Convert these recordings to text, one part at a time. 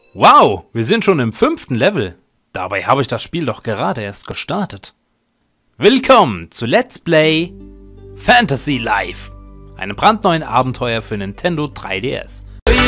Wow, wir sind schon im 5. Level. Dabei habe ich das Spiel doch gerade erst gestartet. Willkommen zu Let's Play Fantasy Life, einem brandneuen Abenteuer für Nintendo 3DS.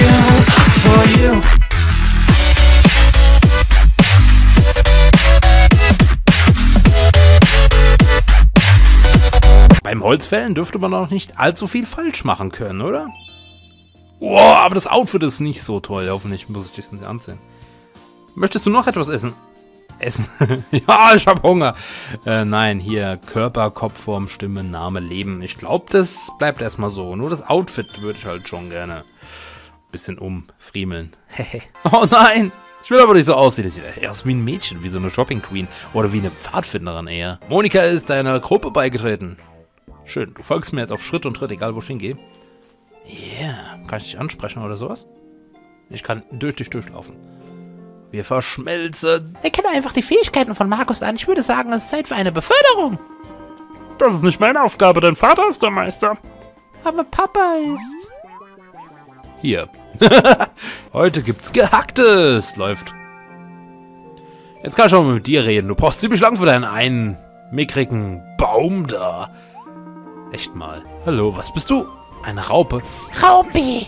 Beim Holzfällen dürfte man noch nicht allzu viel falsch machen können, oder? Wow, aber das Outfit ist nicht so toll. Hoffentlich muss ich das nicht anziehen. Möchtest du noch etwas essen? Essen? Ja, ich hab Hunger. Nein, hier Körper, Kopfform, Stimme, Name, Leben. Ich glaube, das bleibt erstmal so. Nur das Outfit würde ich halt schon gerne ein bisschen umfriemeln. Oh nein! Ich will aber nicht so aussehen. Das sieht eher aus wie ein Mädchen, wie so eine Shopping Queen. Oder wie eine Pfadfinderin eher. Monika ist deiner Gruppe beigetreten. Schön, du folgst mir jetzt auf Schritt und Tritt, egal wo ich hingehe. Yeah. Kann ich dich ansprechen oder sowas? Ich kann durch dich durchlaufen. Wir verschmelzen. Erkenne einfach die Fähigkeiten von Markus an. Ich würde sagen, es ist Zeit für eine Beförderung. Das ist nicht meine Aufgabe, dein Vater ist der Meister. Aber Papa ist... Hier. Heute gibt's Gehacktes. Läuft. Jetzt kann ich auch mal mit dir reden. Du brauchst ziemlich lang für deinen einen mickrigen Baum da. Echt mal. Hallo, was bist du? Eine Raupe? Raupi!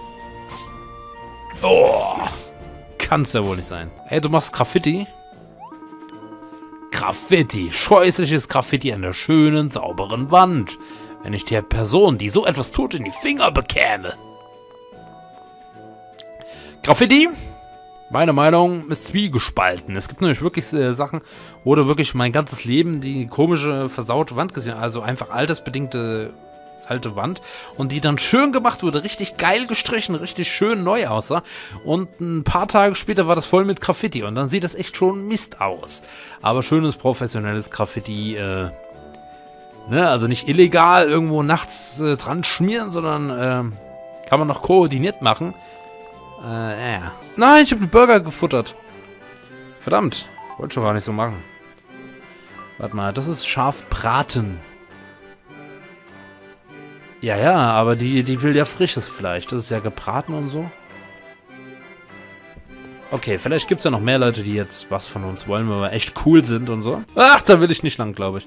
Oh, kann's ja wohl nicht sein. Hey, du machst Graffiti? Graffiti. Scheußliches Graffiti an der schönen, sauberen Wand. Wenn ich der Person, die so etwas tut, in die Finger bekäme. Graffiti? Meine Meinung ist zwiegespalten. Es gibt nämlich wirklich Sachen, wo du wirklich mein ganzes Leben die komische, versaute Wand gesehen hast. Also einfach altersbedingte alte Wand. Und die dann schön gemacht wurde, richtig geil gestrichen, richtig schön neu aussah. Und ein paar Tage später war das voll mit Graffiti. Und dann sieht das echt schon Mist aus. Aber schönes, professionelles Graffiti, ne? Also nicht illegal irgendwo nachts dran schmieren, sondern kann man noch koordiniert machen. Ja. Nein, ich habe einen Burger gefuttert. Verdammt. Wollte schon gar nicht so machen. Warte mal, das ist scharf braten. Ja, ja, aber die will ja frisches Fleisch. Das ist ja gebraten und so. Okay, vielleicht gibt es ja noch mehr Leute, die jetzt was von uns wollen, weil wir echt cool sind und so. Ach, da will ich nicht lang, glaube ich.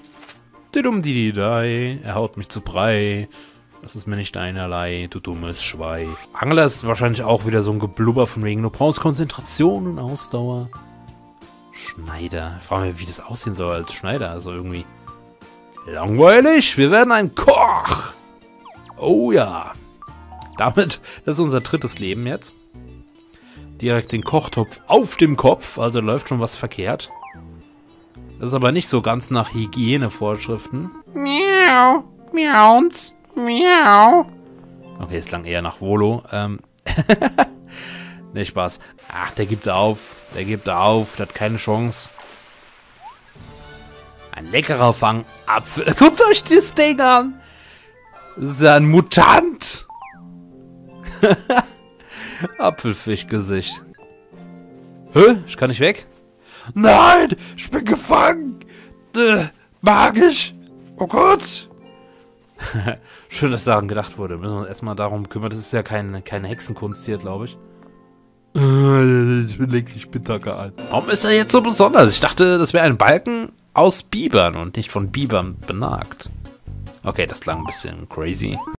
Er haut mich zu Brei. Das ist mir nicht einerlei, du dummes Schwein. Angler ist wahrscheinlich auch wieder so ein Geblubber von wegen, du brauchst Konzentration und Ausdauer. Schneider. Ich frage mich, wie das aussehen soll als Schneider. Also irgendwie langweilig. Wir werden ein Koch. Oh ja. Damit, das ist unser 3. Leben jetzt. Direkt den Kochtopf auf dem Kopf. Also läuft schon was verkehrt. Das ist aber nicht so ganz nach Hygienevorschriften. Miau, miauns. Miau. Okay, ist lang eher nach Volo. Ne, Spaß. Ach, der gibt auf. Der gibt auf. Der hat keine Chance. Ein leckerer Fangapfel. Guckt euch das Ding an. Das ist ja ein Mutant. Apfelfischgesicht. Hä? Ich kann nicht weg? Nein! Ich bin gefangen! Magisch! Oh Gott! Schön, dass daran gedacht wurde. Müssen wir uns erstmal darum kümmern. Das ist ja keine Hexenkunst hier, glaube ich. Ich bin wirklich bitter. Warum ist er jetzt so besonders? Ich dachte, das wäre ein Balken aus Bibern und nicht von Bibern benagt. Okay, das klang ein bisschen crazy.